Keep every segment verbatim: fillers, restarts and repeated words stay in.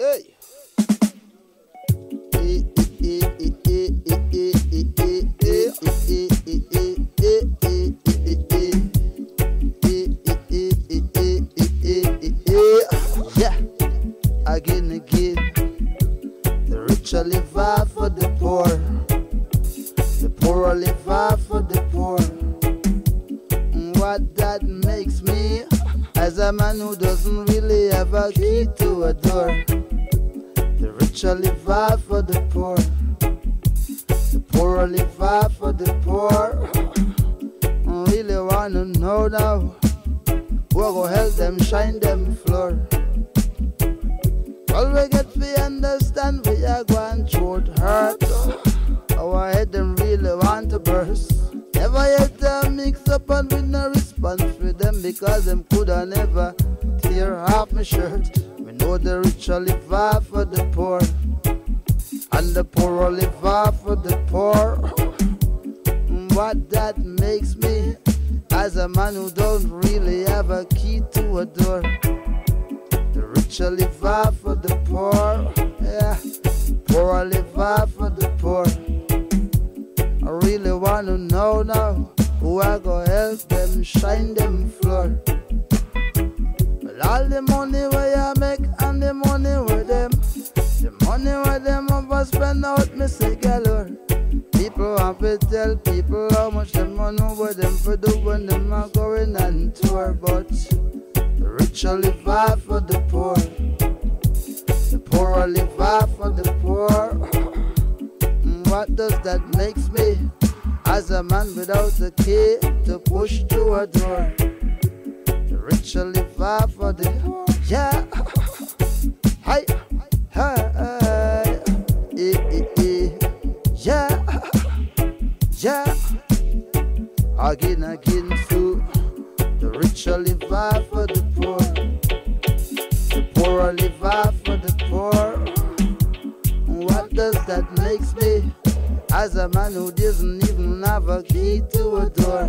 Hey. Yeah, again, again. The rich will live off for the poor. The poor will live off for the poor. What that makes me, as a man who doesn't really have a key to a door. The rich will live off for the poor. The poor will live off for the poor. I really wanna know now, who go help them shine them floor. All we get to understand, we are going through the hurt. Our head them really want to burst. Never yet them mix up and with no response with them, because them coulda never tear off my shirt. We know the rich will live off for the poor, and the poor will live off for the poor. What that makes me, as a man who don't really have a key to a door. The rich will live off for the poor, yeah. Poor will live off for the poor. I really wanna know now, who I go help them shine them floor. Well, all the money where I make and the money where them, the money where them overspend out, me say galore. People want to tell people how much them money where them for do when them are going on tour, but the rich will live off for the poor. The poor will live off for the poor. What does that makes me, as a man without a key to push through a door? The rich will live off for the, yeah. Hi, hi, eh, eh, eh. Yeah, yeah. Again, again, so the rich will live off for the poor. The poor will live off for the poor. What does that makes me, as a man who doesn't even have a key to a door?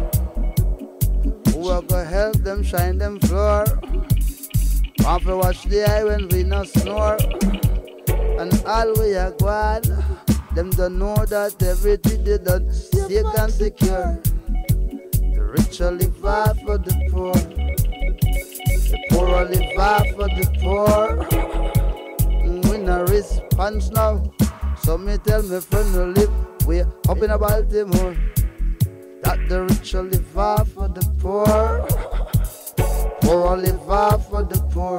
Who will go help them shine them floor? Want to watch the eye when we no snore, and all we are glad. Them don't know that everything they done safe and secure. The rich will live off for the poor. The poor will live off for the poor. We no response now, so me tell me friend who live way up in a Baltimore, that the rich will live off for the poor. Poor will live off for the poor.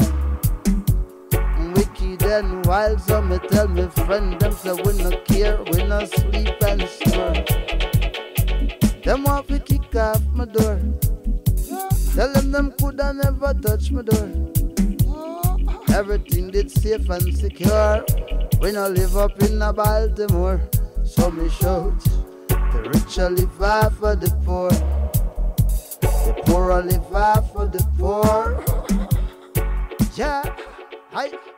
Wicked and wild, so me tell me friend them say we no care, we no sleep and snore. Them want to kick off my door. Tell them them coulda never touch my door. Everything did safe and secure. We no live up in a Baltimore, so me shout, the rich will live off for the poor. The poor will live off for the poor. Yeah, hi.